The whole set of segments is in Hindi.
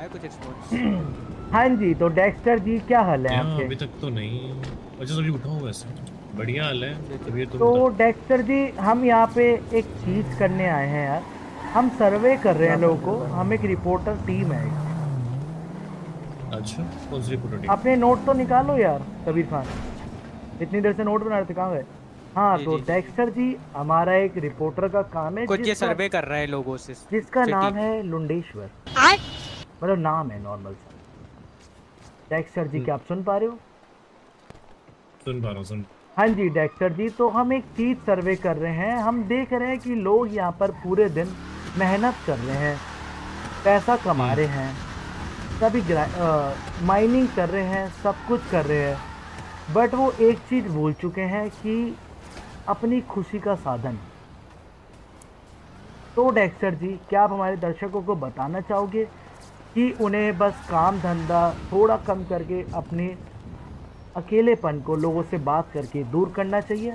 है कुछ रिस्पॉन्स? हाँ जी, तो डेक्स्टर जी क्या हाल है आपके? अभी तक तो नहीं। अच्छा अभी उठा हूँ वैसे। बढ़िया हाल है। तबीयत तो तो बता। डेक्स्टर जी हम यहाँ पे एक चीज करने आए हैं यार। हम सर्वे कर रहे हैं लोगों को, हम एक रिपोर्टर टीम है एक। अच्छा कौन सी रिपोर्टर टीम? अपने नोट तो निकालो यार कबीर खान, इतनी देर से नोट बना रहे थे, कहाँ गए? हाँ, जी तो जी जी जी। डेक्स्टर जी हमारा एक रिपोर्टर का काम है कुछ ये जिसका सर्वे कर रहा है लोगों से जिसका सिटी नाम की। है लुंडेश्वर। मतलब नाम है नॉर्मल सा। डेक्स्टर जी क्या आप सुन पा रहे हो? सुन पा रहा हूँ सुन। हाँ जी डेक्स्टर जी, तो हम एक चीज सर्वे कर रहे हैं। हम देख रहे हैं कि लोग यहाँ पर पूरे दिन मेहनत कर रहे हैं, पैसा कमा रहे हैं, सभी माइनिंग कर रहे हैं, सब कुछ कर रहे हैं, बट वो एक चीज भूल चुके हैं कि अपनी खुशी का साधन। तो डेक्स्टर जी क्या आप हमारे दर्शकों को बताना चाहोगे कि उन्हें बस काम धंधा थोड़ा कम करके अपने अकेलेपन को लोगों से बात करके दूर करना चाहिए?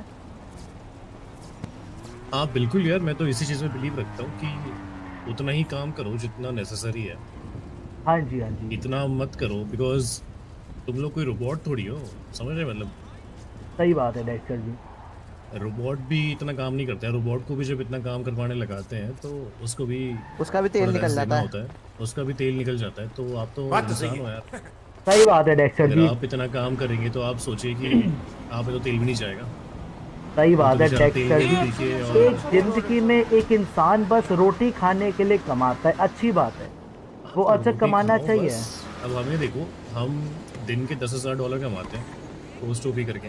हाँ बिल्कुल यार, मैं तो इसी चीज़ में बिलीव रखता हूँ कि उतना ही काम करो जितना नेसेसरी है। हाँ जी, हाँ जी। इतना मत करो बिकॉज तुम लोग कोई रोबोट थोड़ी हो। समझ रहे मतलब? सही बात है डेक्स्टर जी। रोबोट भी इतना काम नहीं करता है। रोबोट को भी जब इतना काम करवाने लगाते हैं तो उसको भी उसका भी तेल थोड़ा निकल रेस्ट देना जाता है। होता है। उसका भी तेल निकल जाता है। तो आप तो बात तो सही इंसान हो है। यार। सही बात है डेक्स्टर अगर जी। आप इतना काम करेंगे तो आप सोचिए कि आप में तो तेल भी नहीं जाएगा। सही वो तो बात है बेचारा तेल डेक्स्टर पी जी। पी के और एक जिंदगी में एक इंसान बस रोटी खाने के लिए कमाता है, अच्छी बात है, हाँ, वो तो अच्छा रोटी कमाना खाओ चाहिए। बस। अब हमें देखो, हम दिन के $10,000 कमाते हैं पोस्ट टोपी करके।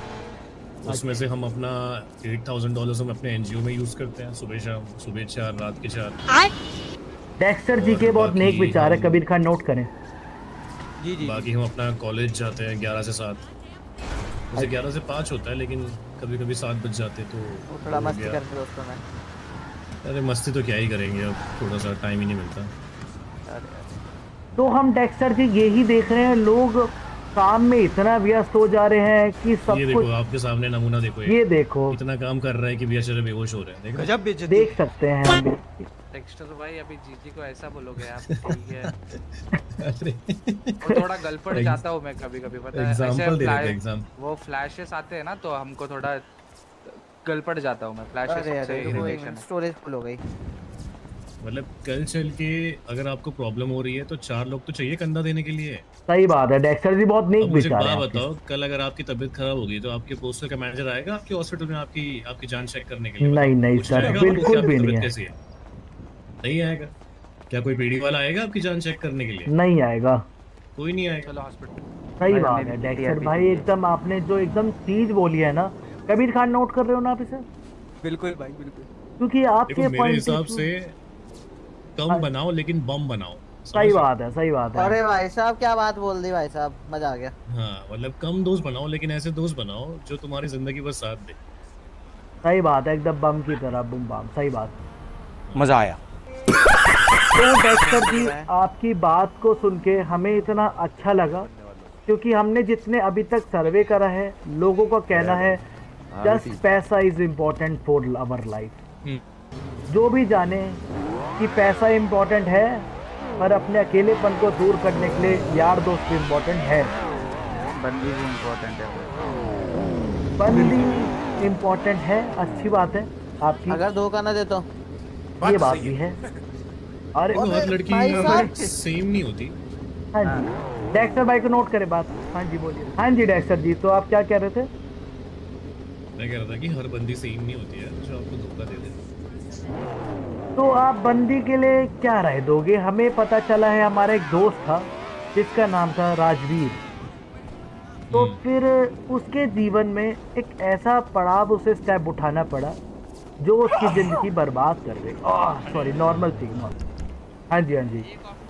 उसमें से हम अपना $8,000 हम अपने एनजीओ में यूज करते हैं, सुबह शाम, सुबह 4 रात के 4। डेक्स्टर जी और के बहुत नेक विचार है, कबीर खान नोट करें। जी जी बाकी जी। हम अपना कॉलेज जाते हैं 11 से 7। वैसे 11 से 5 होता है लेकिन कभी कभी 7 बज जाते तो वो थोड़ा हो मस्ती गया। करते दोस्तों में। अरे मस्ती तो क्या ही करेंगे, अब थोड़ा सा टाइम ही नहीं मिलता। अरे तो हम डेक्स्टर जी यही देख रहे हैं, लोग काम में इतना व्यस्त हो जा रहे हैं कि सब ये कुछ। देखो आपके सामने नमूना देखो, ये एक देखो, इतना काम कर रहा है कि बेचारे बेहोश हो रहे हैं। देखो गजब बेइज्जती। देख सकते हैं हम भी। टेक्स्टर भाई अभी जीजी को ऐसा बोलोगे आप? ठीक है। अरे वो थोड़ा गलपड़ जाता हूँ मैं कभी कभी, पता है ऐसे एग्जाम्पल दे रहे थे एग्जाम। वो फ्लैशेस आते हैं ना तो हमको थोड़ा गलपड़ जाता हूँ मैं फ्लैशेस अरे से रुको, एक इरिटेशन मिनट, है। स्टोरेज फुल हो गई। मतलब कल चल के अगर आपको प्रॉब्लम हो रही है तो 4 लोग तो चाहिए कंधा देने के लिए। सही बात है डेक्स्टर जी, बहुत नेक अब मुझे एक विचार है बात आपके। बताओ, कल अगर आपकी तबीयत खराब होगी तो आपके पोस्टर का मैनेजर आएगा आपके हॉस्पिटल में आपकी आपकी जान चेक करने के लिए? बताओ, नहीं नहीं पूछने सर, आएगा आपको कि बिल्कुल आपकी भी नहीं तबीयत है। कैसी है? नहीं आएगा। क्या कोई पीडी वाला आएगा आपकी जान चेक करने के लिए? नहीं आएगा। कोई नहीं आएगा। चलो हॉस्पिटल। सही भाई बात हमने है भी डेक्स्टर टीआरपी भाई, चाहिए। एकदम आपने जो एकदम चीज बोली है ना। कबीर खान नोट कर रहे हो ना आप इसे? बिल्कुल भाई बिल्कुल। क्योंकि देखो आपके मेरे पॉइंट हिसाब से कम हाँ, बनाओ लेकिन बम बनाओ। सही समझ रहे हो? बात है, सही बात है। अरे भाई साहब क्या बात बोल दी भाई साहब, मजा आ गया। हाँ मतलब कम दोस्त बनाओ लेकिन ऐसे दोस्त बनाओ जो तुम्हारी जिंदगी भर साथ दे। सही बात है, एकदम बम की तरह बुम बम, सही बात। मजा आया। तो डेक्स्टर जी आपकी बात को सुन के हमें इतना अच्छा लगा, क्योंकि हमने जितने अभी तक सर्वे करा है लोगों का कहना है जस्ट पैसा is important for our life. जो भी जाने कि पैसा इम्पोर्टेंट है, पर अपने अकेलेपन को दूर करने के लिए यार दोस्त इम्पोर्टेंट है। बंदी भी इम्पोर्टेंट है। बंदी इम्पोर्टेंट है, अच्छी बात है आपकी, अगर धोखा ना दे तो। ये बात भी है। अरे देखो हर भाई साहब। लड़की सेम नहीं होती। हाँ जी डेक्स्टर भाई को नोट करें बात। हाँ जी बोलिए। हाँ जी डेक्स्टर जी, तो आप क्या कह रहे थे? मैं कह रहा था कि हर बंदी सेम नहीं होती है जो आपको धोखा दे दे। तो आप बंदी के लिए क्या राय दोगे? हमें पता चला है हमारा एक दोस्त था जिसका नाम था राजवीर, तो फिर उसके जीवन में एक ऐसा पड़ाव, उसे स्टेप उठाना पड़ा जो उसकी जिंदगी बर्बाद कर दे। Sorry, normal thing, normal. हाँ जी, हाँ जी।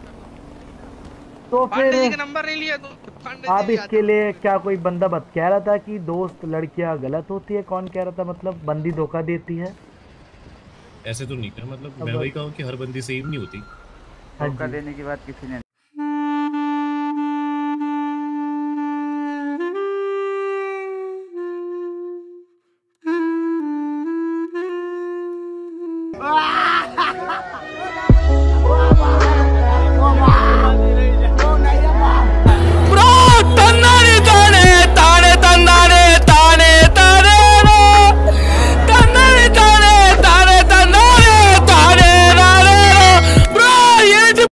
तो फिर नंबर नहीं लिया तो आप इसके लिए क्या कोई बंदा कह रहा था कि दोस्त लड़कियां गलत होती है? कौन कह रहा था? मतलब बंदी धोखा देती है? ऐसे तो नहीं था, मतलब मैं वही कहूँ कि हर बंदी सेम नहीं होती। हाँ धोखा जी। देने की बात किसी ने